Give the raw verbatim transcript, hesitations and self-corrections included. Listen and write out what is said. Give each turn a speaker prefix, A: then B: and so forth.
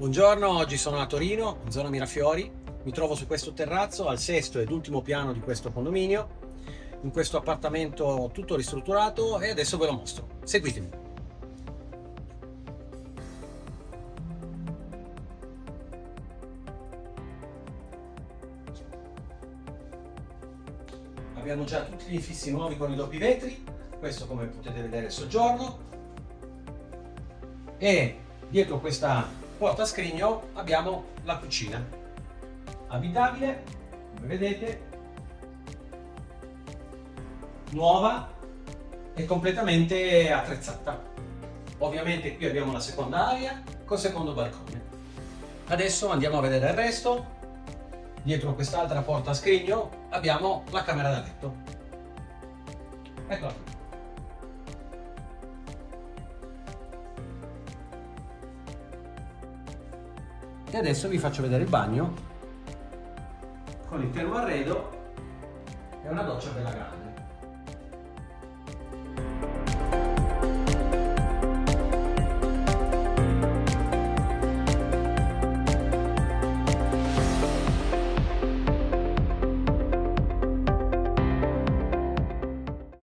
A: Buongiorno, oggi sono a Torino, in zona Mirafiori. Mi trovo su questo terrazzo al sesto ed ultimo piano di questo condominio, in questo appartamento tutto ristrutturato, e adesso ve lo mostro. Seguitemi. Abbiamo già tutti gli infissi nuovi con i doppi vetri, questo come potete vedere è il soggiorno, e dietro questa porta a scrigno abbiamo la cucina abitabile, come vedete, nuova e completamente attrezzata. Ovviamente qui abbiamo la seconda area col secondo balcone. Adesso andiamo a vedere il resto. Dietro quest'altra porta a scrigno abbiamo la camera da letto. Eccola qui. E adesso vi faccio vedere il bagno con il termo arredo e una doccia bella grande.